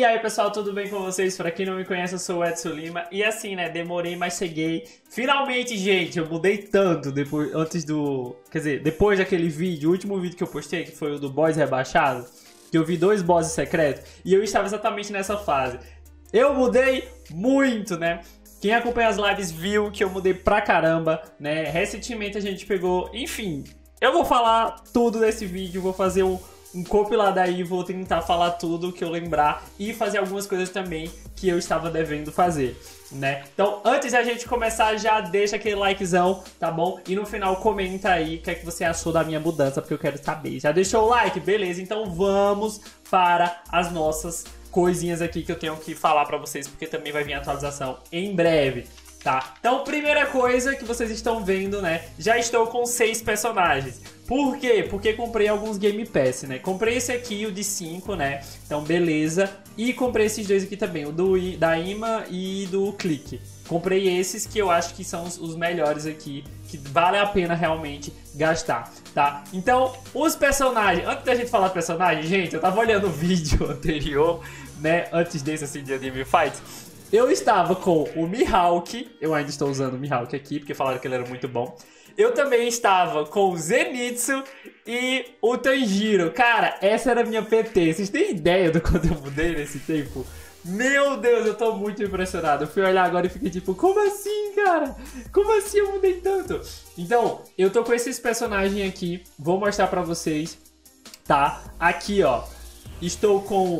aí pessoal, tudo bem com vocês? Pra quem não me conhece, eu sou o Edson Lima. E assim, né, demorei, mas cheguei. Finalmente, gente, eu mudei tanto depois, depois daquele vídeo, o último vídeo que eu postei, que foi o do boss rebaixado, que eu vi 2 bosses secretos, e eu estava exatamente nessa fase. Eu mudei muito, né? Quem acompanha as lives viu que eu mudei pra caramba, né? Recentemente a gente pegou, enfim, eu vou falar tudo nesse vídeo, vou fazer um compilado aí, vou tentar falar tudo que eu lembrar e fazer algumas coisas também que eu estava devendo fazer, né? Então, antes da gente começar, já deixa aquele likezão, tá bom? E no final comenta aí o que é que você achou da minha mudança, porque eu quero saber. Já deixou o like? Beleza, então vamos para as nossas coisinhas aqui que eu tenho que falar pra vocês, porque também vai vir atualização em breve, tá? Então, primeira coisa que vocês estão vendo, né? Já estou com 6 personagens. Por quê? Porque comprei alguns Game Pass, né? Comprei esse aqui, o de 5, né? Então, beleza. E comprei esses dois aqui também, o da Ima e do Clique. Comprei esses que eu acho que são os melhores aqui, que vale a pena realmente gastar, tá? Então, os personagens... Antes da gente falar personagem, gente, eu tava olhando o vídeo anterior, né? Antes desse, assim, de Anime Fights. Eu estava com o Mihawk. Eu ainda estou usando o Mihawk aqui, porque falaram que ele era muito bom. Eu também estava com o Zenitsu e o Tanjiro. Cara, essa era a minha PT. Vocês têm ideia do quanto eu mudei nesse tempo? Meu Deus, eu tô muito impressionado. Eu fui olhar agora e fiquei tipo, como assim, cara? Como assim eu mudei tanto? Então, eu tô com esses personagens aqui. Vou mostrar pra vocês, tá? Aqui, ó. Estou com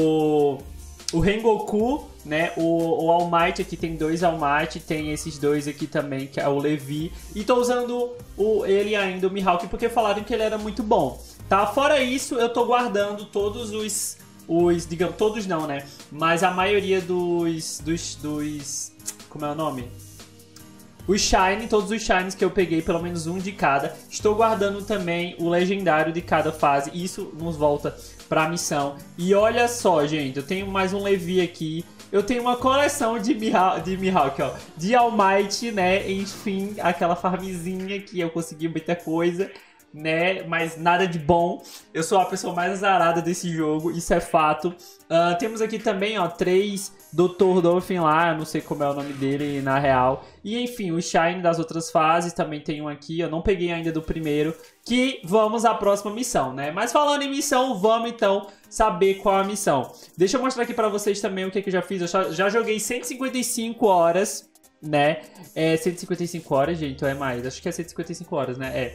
o Rengoku, né? O All Might aqui, tem 2 All Might, tem esses 2 aqui também, que é o Levi. E tô usando ele ainda, o Mihawk, porque falaram que ele era muito bom, tá? Fora isso, eu tô guardando todos os digamos, todos não, né? Mas a maioria dos como é o nome? Os Shine, todos os Shines que eu peguei, pelo menos um de cada. Estou guardando também o legendário de cada fase. Isso nos volta pra missão. E olha só, gente, eu tenho mais um Levi aqui. Eu tenho uma coleção de Mihawk, ó. De All Might, né? Enfim, aquela farmzinha que eu consegui muita coisa, né? Mas nada de bom. Eu sou a pessoa mais azarada desse jogo, isso é fato. Temos aqui também, ó, 3 Dr. Dolphin lá, não sei como é o nome dele na real. E enfim, o Shine das outras fases, também tem um aqui, eu não peguei ainda do primeiro. Que vamos à próxima missão, né? Mas falando em missão, vamos então saber qual a missão. Deixa eu mostrar aqui pra vocês também o que eu já fiz. Eu já joguei 155 horas, né? 155 horas, gente, ou é mais? Acho que é 155 horas, né?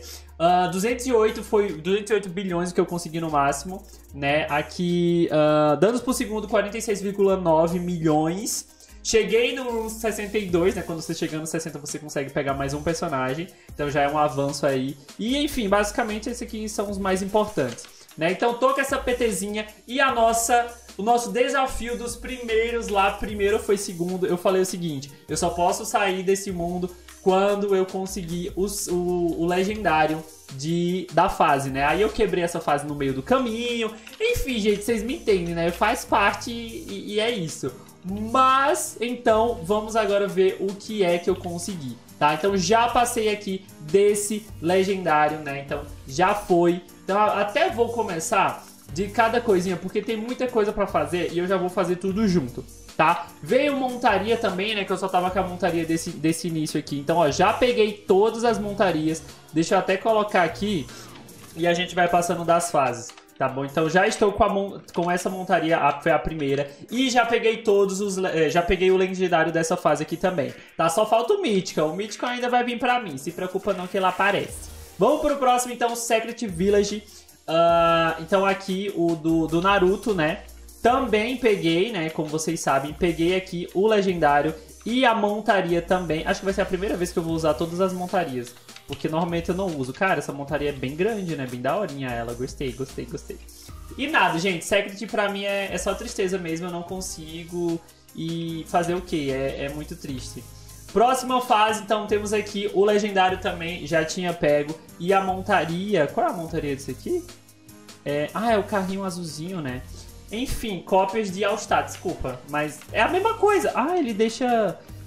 208 bilhões que eu consegui no máximo, né? Aqui, danos por segundo, 46,9 milhões. Cheguei no 62, né? Quando você chega no 60, você consegue pegar mais um personagem. Então já é um avanço aí. E, enfim, basicamente esses aqui são os mais importantes, né? Então tô com essa PTzinha e o nosso desafio dos primeiros lá, primeiro foi segundo, eu falei o seguinte: eu só posso sair desse mundo quando eu conseguir o legendário da fase, né? Aí eu quebrei essa fase no meio do caminho. Enfim, gente, vocês me entendem, né? Faz parte e é isso. Mas, então, vamos agora ver o que é que eu consegui, tá? Então já passei aqui desse legendário, né? Então já foi. Então até vou começar de cada coisinha, porque tem muita coisa pra fazer e eu já vou fazer tudo junto, tá? Veio montaria também, né? Que eu só tava com a montaria desse início aqui. Então, ó, já peguei todas as montarias. Deixa eu até colocar aqui e a gente vai passando das fases, tá bom? Então já estou com essa montaria, foi a primeira. E já peguei já peguei o legendário dessa fase aqui também, tá? Só falta o Mythical. O Mythical ainda vai vir pra mim, se preocupa não que ele aparece. Vamos pro próximo, então, Secret Village. Então aqui o do Naruto, né? Também peguei, né? Como vocês sabem, peguei aqui o legendário e a montaria também. Acho que vai ser a primeira vez que eu vou usar todas as montarias, porque normalmente eu não uso. Cara, essa montaria é bem grande, né? Bem daorinha ela. Gostei. E nada, gente. Secret pra mim é só tristeza mesmo. Eu não consigo. E fazer o quê? É muito triste. Próxima fase, então, temos aqui o legendário também, já tinha pego. E a montaria... Qual é a montaria disso aqui? É o carrinho azulzinho, né? Enfim, cópias de All-Star, desculpa. Mas é a mesma coisa. Ele deixa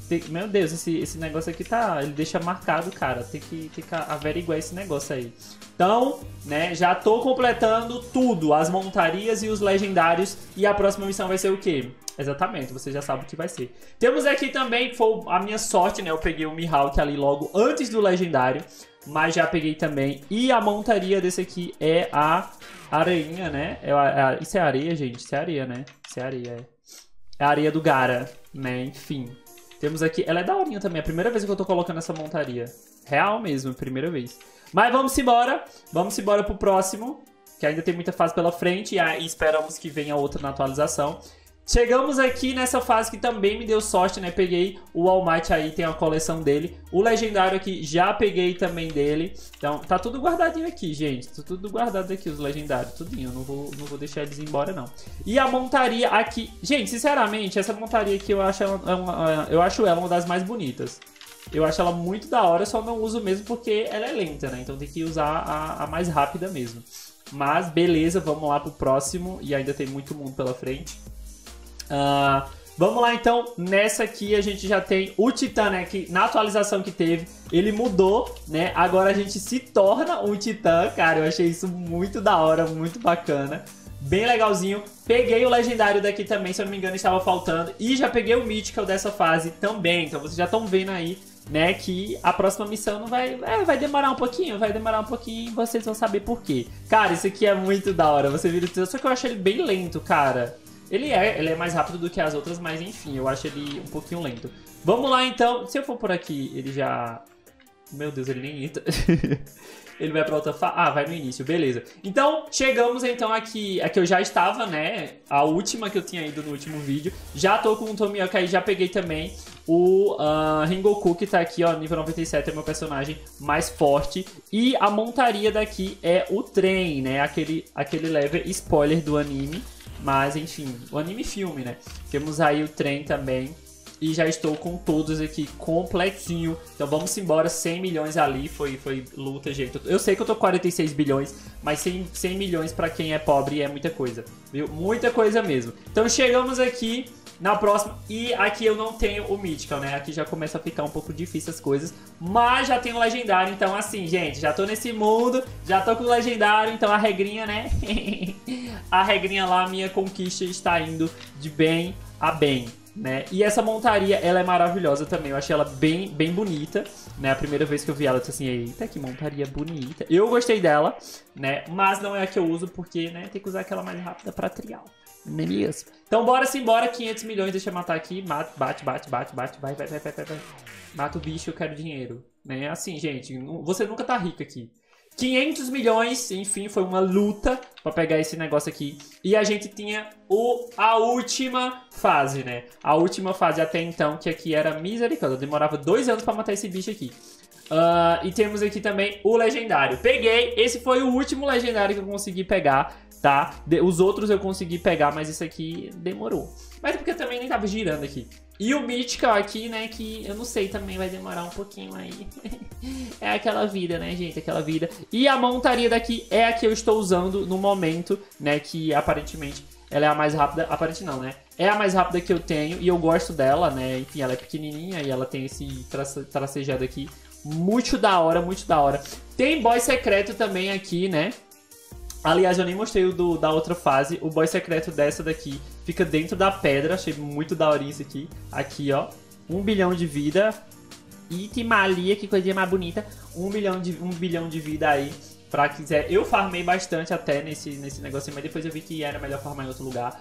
Meu Deus, esse negócio aqui tá... Ele deixa marcado, cara. Tem que averiguar esse negócio aí. Então, né, já tô completando tudo. As montarias e os legendários. E a próxima missão vai ser o quê? Exatamente, você já sabe o que vai ser. Temos aqui também, que foi a minha sorte, né? Eu peguei o Mihawk ali logo antes do legendário. Mas já peguei também. E a montaria desse aqui é a areinha, né? Isso é areia, gente? Isso é areia, né? Isso é areia, é a areia do Gaara, né? Enfim. Temos aqui... Ela é daorinha também. É a primeira vez que eu tô colocando essa montaria. Real mesmo, primeira vez. Mas vamos embora. Vamos embora pro próximo. Que ainda tem muita fase pela frente. E esperamos que venha outra na atualização. Chegamos aqui nessa fase que também me deu sorte, né? Peguei o All Might aí, tem a coleção dele. O legendário aqui, já peguei também dele. Então, tá tudo guardadinho aqui, gente. Tá tudo guardado aqui, os legendários, tudinho. Não vou deixar eles embora, não. E a montaria aqui... Gente, sinceramente, essa montaria aqui eu acho ela uma das mais bonitas. Eu acho ela muito da hora, só não uso mesmo porque ela é lenta, né? Então tem que usar a mais rápida mesmo. Mas, beleza, vamos lá pro próximo. E ainda tem muito mundo pela frente. Vamos lá então, nessa aqui a gente já tem o Titã, né, que na atualização que teve, ele mudou, né, agora a gente se torna um Titã, cara, eu achei isso muito da hora, muito bacana, bem legalzinho. Peguei o legendário daqui também, se eu não me engano estava faltando, e já peguei o Mythical dessa fase também, então vocês já estão vendo aí, né, que a próxima missão não vai demorar um pouquinho, e vocês vão saber por quê. Cara, isso aqui é muito da hora, você vira o Titã, só que eu acho ele bem lento, cara. Ele é mais rápido do que as outras, mas enfim, eu acho ele um pouquinho lento. Vamos lá então, se eu for por aqui, ele já... Meu Deus, ele nem entra. Ele vai pra outra fase. Ah, vai no início, beleza. Então, chegamos então aqui. Aqui eu já estava, né? A última que eu tinha ido no último vídeo. Já tô com o Tomioka aí, já peguei também o Rengoku, que tá aqui, ó, nível 97, é meu personagem mais forte. E a montaria daqui é o trem, né? Aquele level spoiler do anime. Mas, enfim, o anime filme, né? Temos aí o trem também. E já estou com todos aqui completinho. Então vamos embora, 100 milhões ali. Foi luta, gente. Eu sei que eu tô com 46 bilhões, mas 100 milhões pra quem é pobre é muita coisa, viu? Muita coisa mesmo. Então chegamos aqui na próxima. E aqui eu não tenho o Mythical, né? Aqui já começa a ficar um pouco difícil as coisas. Mas já tenho o Legendário. Então assim, gente, já tô nesse mundo. Já tô com o Legendário. Então a regrinha, né? A regrinha lá, a minha conquista está indo de bem a bem, né? E essa montaria, ela é maravilhosa também. Eu achei ela bem bonita, né? A primeira vez que eu vi ela, eu disse assim, eita, que montaria bonita. Eu gostei dela, né? Mas não é a que eu uso porque, né, tem que usar aquela mais rápida pra trial. Não é mesmo? Então bora simbora, 500 milhões, deixa eu matar aqui. Bate, vai. Mata o bicho, eu quero dinheiro, né? Assim, gente, você nunca tá rico aqui. 500 milhões, enfim, foi uma luta pra pegar esse negócio aqui. E a gente tinha a última fase, né? A última fase até então, que aqui era misericórdia. Demorava 2 anos pra matar esse bicho aqui. E temos aqui também o legendário. Peguei, esse foi o último legendário que eu consegui pegar, tá? Os outros eu consegui pegar, mas esse aqui demorou. Mas é porque eu também nem tava girando aqui. E o Mythical aqui, né, que eu não sei, também vai demorar um pouquinho aí. É aquela vida, né, gente, aquela vida. E a montaria daqui é a que eu estou usando no momento, né, que aparentemente ela é a mais rápida. Aparente não, né? É a mais rápida que eu tenho e eu gosto dela, né. Enfim, ela é pequenininha e ela tem esse tracejado aqui. Muito da hora, muito da hora. Tem boy secreto também aqui, né. Aliás, eu nem mostrei o da outra fase. O boy secreto dessa daqui fica dentro da pedra. Achei muito daorinho isso aqui. Aqui, ó. 1 bilhão de vida. Itimalia, que coisinha mais bonita. 1 bilhão de vida aí. Pra quiser. Eu farmei bastante até nesse negocinho. Mas depois eu vi que era melhor farmar em outro lugar.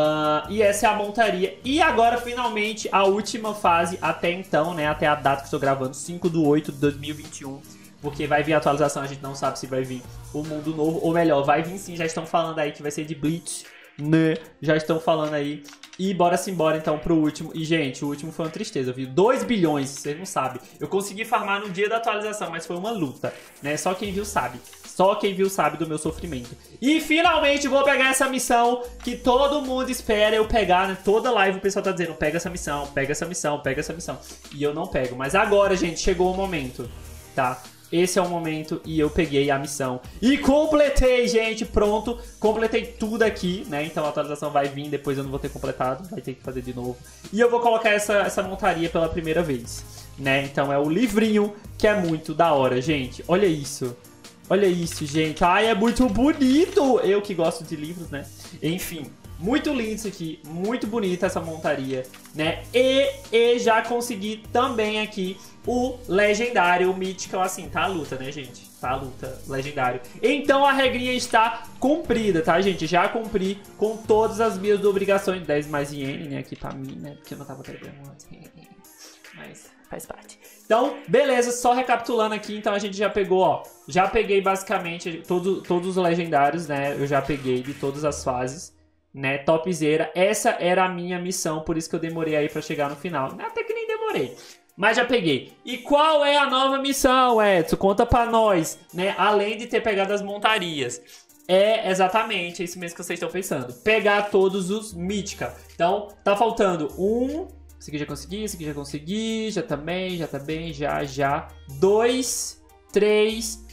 E essa é a montaria. E agora, finalmente, a última fase até então, né? Até a data que estou gravando. 5/8/2021. Porque vai vir a atualização, a gente não sabe se vai vir o mundo novo. Ou melhor, vai vir sim, já estão falando aí que vai ser de Bleach, né? Já estão falando aí. E bora simbora então pro último. E gente, o último foi uma tristeza, viu? 2 bilhões, vocês não sabem. Eu consegui farmar no dia da atualização, mas foi uma luta, né? Só quem viu sabe. Só quem viu sabe do meu sofrimento. E finalmente vou pegar essa missão que todo mundo espera eu pegar, né? Toda live o pessoal tá dizendo, pega essa missão, pega essa missão, pega essa missão. E eu não pego. Mas agora, gente, chegou o momento, tá? esse é o momento e eu peguei a missão. E completei, gente, pronto. Completei tudo aqui, né? Então a atualização vai vir, depois eu não vou ter completado, vai ter que fazer de novo. E eu vou colocar essa montaria pela primeira vez, né? Então é o livrinho, que é muito da hora, gente. Olha isso. Olha isso, gente. Ai, é muito bonito. Eu que gosto de livros, né? Enfim. Muito lindo isso aqui, muito bonita essa montaria, né? E já consegui também aqui o legendário, o Mythical, assim, tá a luta, né, gente? Tá a luta, legendário. Então a regrinha está cumprida, tá, gente? Já cumpri com todas as minhas obrigações, 10 mais iene, né, aqui pra mim, né? Porque eu não tava pegando antes, mas faz parte. Então, beleza, só recapitulando aqui, então a gente já pegou, ó, já peguei basicamente todos os legendários, né? Eu já peguei de todas as fases. Né, topzera. Essa era a minha missão, por isso que eu demorei aí pra chegar no final. Até que nem demorei, mas já peguei. E qual é a nova missão, Edson? Conta pra nós, né? Além de ter pegado as montarias. É exatamente isso mesmo que vocês estão pensando. Pegar todos os Mythical. Então, tá faltando um... Esse aqui já consegui, esse aqui já consegui. Já também, já. 2, 3,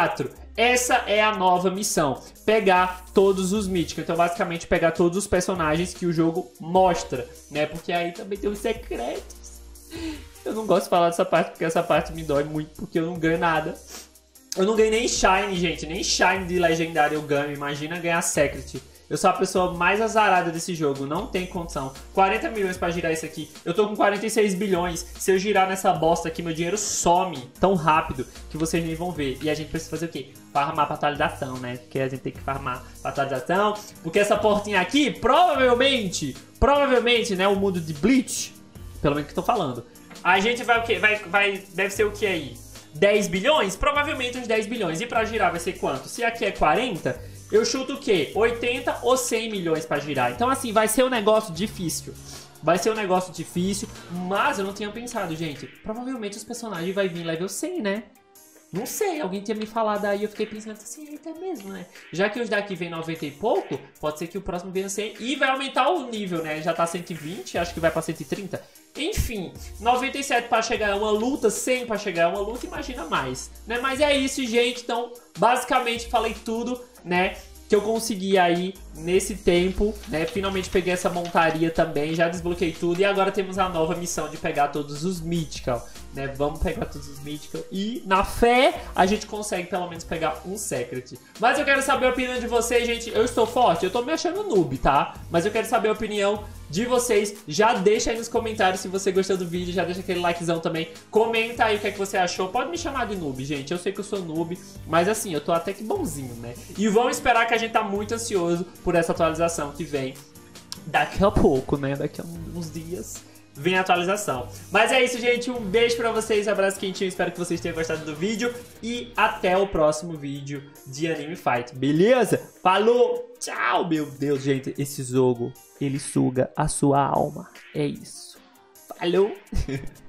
4. Essa é a nova missão, pegar todos os Mythical. Então, basicamente, pegar todos os personagens que o jogo mostra, né? Porque aí também tem os secretos. Eu não gosto de falar dessa parte, porque essa parte me dói muito, porque eu não ganho nada. Eu não ganhei nem Shine, gente. Nem Shine de Legendário eu ganho. Imagina ganhar Secret. Eu sou a pessoa mais azarada desse jogo, não tem condição. 40 milhões pra girar isso aqui. Eu tô com 46 bilhões. Se eu girar nessa bosta aqui, meu dinheiro some tão rápido que vocês nem vão ver. E a gente precisa fazer o quê? Farmar pra atualização, né? Porque a gente tem que farmar pra atualização. Porque essa portinha aqui, provavelmente, né? O mundo de Bleach, pelo menos que eu tô falando. A gente vai o quê? Deve ser o que aí? 10 bilhões? Provavelmente uns 10 bilhões. E pra girar vai ser quanto? Se aqui é 40... Eu chuto o quê? 80 ou 100 milhões pra girar. Então, assim, vai ser um negócio difícil. Vai ser um negócio difícil, mas eu não tinha pensado, gente. Provavelmente os personagens vão vir level 100, né? Não sei, alguém tinha me falado aí, eu fiquei pensando assim, eita mesmo, né? Já que os daqui vem 90 e pouco, pode ser que o próximo venha 100 e vai aumentar o nível, né? Já tá 120, acho que vai pra 130. Enfim, 97 pra chegar é uma luta, 100 pra chegar é uma luta, imagina mais, né? Mas é isso, gente, então, basicamente falei tudo, né? Que eu consegui aí nesse tempo, né? Finalmente peguei essa montaria também, já desbloqueei tudo. E agora temos a nova missão de pegar todos os Mythical, né? Vamos pegar todos os Mythical e na fé a gente consegue pelo menos pegar um Secret. Mas eu quero saber a opinião de vocês, gente. Eu estou forte? Eu tô me achando noob, tá? Mas eu quero saber a opinião de vocês. Já deixa aí nos comentários se você gostou do vídeo, já deixa aquele likezão também. Comenta aí o que é que você achou. Pode me chamar de noob, gente. Eu sei que eu sou noob, mas assim, eu tô até que bonzinho, né? E vamos esperar, que a gente tá muito ansioso por essa atualização que vem daqui a pouco, né? Daqui a uns dias vem a atualização. Mas é isso, gente. Um beijo pra vocês, abraço quentinho. Espero que vocês tenham gostado do vídeo. E até o próximo vídeo de Anime Fight, beleza? Falou! Tchau! Meu Deus, gente. Esse jogo, ele suga a sua alma. É isso. Falou!